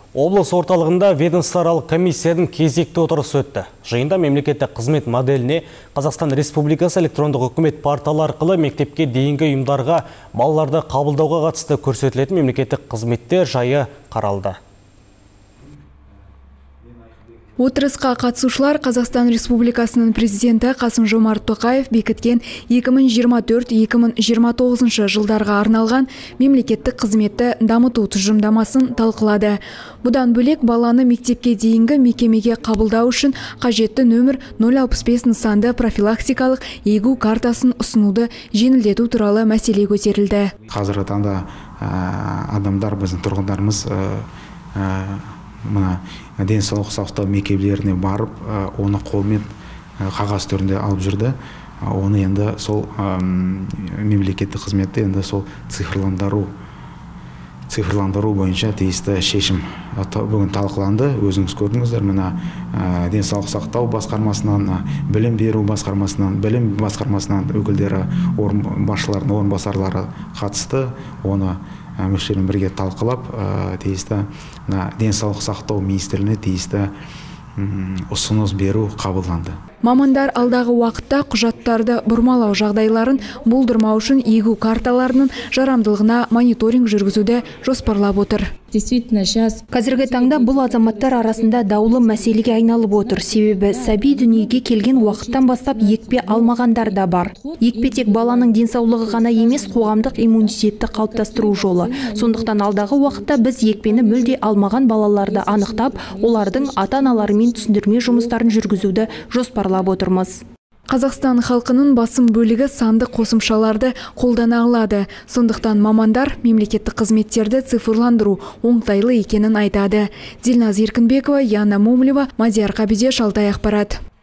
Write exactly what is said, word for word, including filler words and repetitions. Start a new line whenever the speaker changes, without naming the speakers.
Облыс орталығында ведомствоаралық комиссияның кезекті отырысы өтті. Жиында мемлекеттік қызмет моделіне Қазақстан Республикасы электрондық үкімет порталы арқылы мектепке дейінгі ұйымдарға балаларды қабылдауға қатысты көрсетілетін мемлекеттік қызметтер жайы қаралды.
Отырысқа қатысушылар Қазақстан Республикасының президенті Қасым-Жомарт Тоқаев бекіткен екі мың жиырма төрт - екі мың жиырма тоғызыншы жылдарға арналған мемлекеттік қызметті дамыту тұжырымдамасын талқылады. Бұдан бөлек баланы мектепке дейінгі мекемеге қабылдау үшін қажетті нөмір нөл алпыс бес нысанды профилактикалық егу картасын ұсынуды жеңілдету туралы мәселе көтерілді.
Қазіргі таңда адамдар, біздің тұрғындарымыз мына денсаулық сақтау мекемелеріне барып, оны қолмен қағаз түрінде алып жүрді. Оны енді сол мемлекеттік қызметті енді сол цифрландыру цифрландыру бойынша тиісті шешім бүгін талқыланды. Өзіңіз көрдіңіздер, мына денсаулық сақтау басқармасынан, білім беру басқармасынан, білім басқармасынан өкілдері, басшылардың орынбасарлары қатысты. Оны мүшелермен бірге талқылап, тиісті денсаулық сақтау министрлігіне тиісті ұсыныс беру қабылданды.
Мамандар алдағы уақытта құжаттарды бұрмалау жағдайларын болдырмау үшін егу карталарының жарамдылығына мониторинг жүргізуді жоспарлап отыр.
Қазіргі таңда бұл азаматтар арасында даулы мәселеге айналып отыр. Себебі сәби дүниеге келген уақыттан бастап екпе алмағандар да бар. Екпе тек баланың денсаулығы ғана емес, қоғамдық иммунитетті қалыптастыру жолы. Сондықтан алдағы уақытта біз екпені мүлде алмаған балаларды анықтап, олардың ата-аналарымен түсіндірме жұмыстарын жүргізуді жоспарлап отырмыз.
Қазақстан халқының басым бөлігі санды қосымшаларды қолдана алады. Сондықтан мамандар мемлекеттік қызметтерді цифрландыру оңтайлы екенін айтады. Дильназ Еркінбекова, Яна Момлева, Мадияр Қабидеш, Алтай ақпарат.